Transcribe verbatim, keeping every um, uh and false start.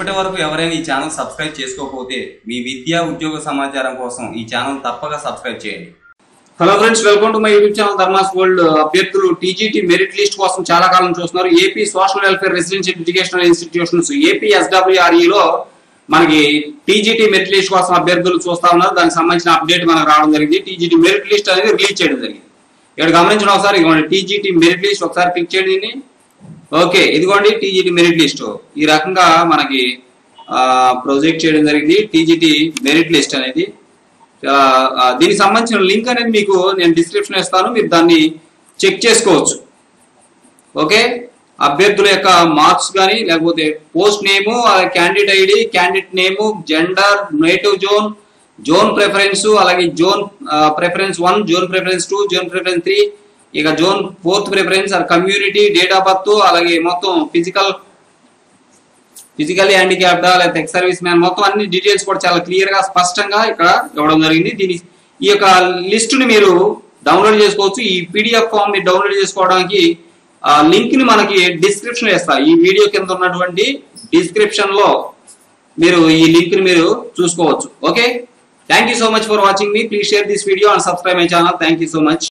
ఇప్పటి వరకు ఎవరైనా ఈ ఛానల్ సబ్స్క్రైబ్ చేసుకోకపోతే మీ విద్యా ఉద్యోగ సమాచారం కోసం ఈ ఛానల్ తప్పక సబ్స్క్రైబ్ చేయండి. Hello friends, welcome to my YouTube channel Dharma's world. అభ్యర్థులు టీజీటీ మెరిట్ లిస్ట్ కోసం చాలా కాలం చూస్తున్నారు. AP social welfare residential educational institutions AP ఎస్డబ్ల్యూఆర్ఈలో మనకి టీజీటీ మెరిట్ లిస్ట్ కోసం అభ్యర్థులు చూస్తా ఉన్నారు. దానికి సంబంధించిన అప్డేట్ మనకు రావడం జరిగింది. టీజీటీ మెరిట్ లిస్ట్ అనేది రిలీజ్ చేయడం జరిగింది. ఇక్కడ గమనించడం ఒకసారి, ఇదిగోండి టీజీటీ మెరిట్ లిస్ట్. ఒకసారి క్లిక్ చేయండి. ఓకే, ఇదిగోండి టీజీటీ మెరిట్ లిస్ట్. ఈ రకంగా మనకి ప్రొజెక్ట్ చేయడం జరిగింది టీజీటీ మెరిట్ లిస్ట్ అనేది. దీనికి సంబంధించిన లింక్ అనేది మీకు నేను డిస్క్రిప్షన్ ఇస్తాను, మీరు దాన్ని చెక్ చేసుకోవచ్చు. ఓకే, అభ్యర్థుల యొక్క మార్క్స్ కానీ, లేకపోతే post name, candidate ID, candidate name, gender, native zone, zone preference, అలాగే zone preference one, zone preference two, zone preference three, ఇక zone fourth preference, community, date of birth, అలాగే మొత్తం ఫిజికల్ ఫిజికల్లీ హ్యాండిక్యాప్డా లేకపోతే ex service man, మొత్తం అన్ని details కూడా చాలా clear గా స్పష్టంగా ఇక్కడ ఇవ్వడం జరిగింది. దీని ఈ యొక్క లిస్ట్ ని మీరు డౌన్లోడ్ చేసుకోవచ్చు. ఈ పీడిఎఫ్ ఫామ్ ని డౌన్లోడ్ చేసుకోవడానికి లింక్ ని మనకి డిస్క్రిప్షన్ ఇస్తా. ఈ వీడియో కింద ఉన్నటువంటి డిస్క్రిప్షన్ లో మీరు ఈ లింక్ ని మీరు చూసుకోవచ్చు. Okay, thank you so much for watching మీ. Please share this video and subscribe my channel. Thank you so much.